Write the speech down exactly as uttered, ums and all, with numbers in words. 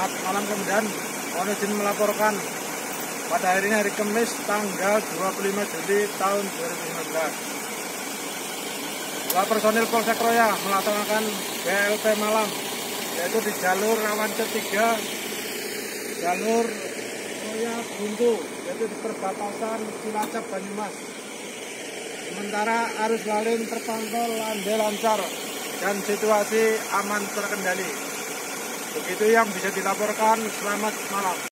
Selamat malam kemudian mohon izin melaporkan pada hari ini hari Kamis tanggal dua puluh lima Juli tahun dua ribu sembilan belas. Dua personil Polsek Roya melaksanakan B L P malam, yaitu di jalur rawan ketiga, jalur Roya Buntu, yaitu di perbatasan Cilacap Banyumas. Sementara arus lalu lintas terpantau landai lancar dan situasi aman terkendali. Begitu yang bisa dilaporkan. Selamat malam.